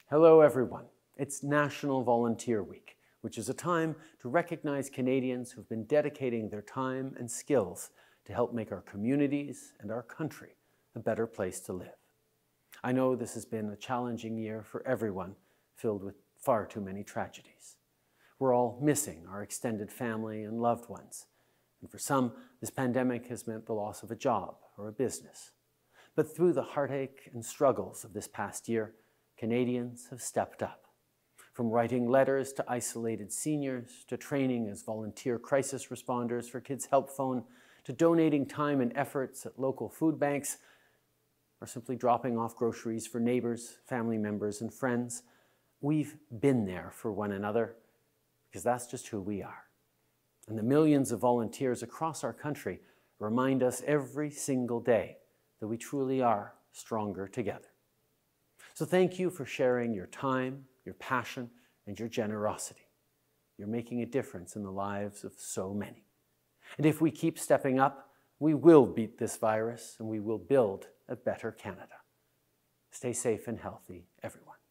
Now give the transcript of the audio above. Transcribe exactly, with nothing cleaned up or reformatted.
Hello everyone. It's National Volunteer Week, which is a time to recognize Canadians who've been dedicating their time and skills to help make our communities and our country a better place to live. I know this has been a challenging year for everyone, filled with far too many tragedies. We're all missing our extended family and loved ones. And for some, this pandemic has meant the loss of a job or a business. But through the heartache and struggles of this past year, Canadians have stepped up. From writing letters to isolated seniors, to training as volunteer crisis responders for Kids Help Phone, to donating time and efforts at local food banks, or simply dropping off groceries for neighbors, family members, and friends, we've been there for one another because that's just who we are. And the millions of volunteers across our country remind us every single day that we truly are stronger together. So thank you for sharing your time, your passion, and your generosity. You're making a difference in the lives of so many. And if we keep stepping up, we will beat this virus and we will build a better Canada. Stay safe and healthy, everyone.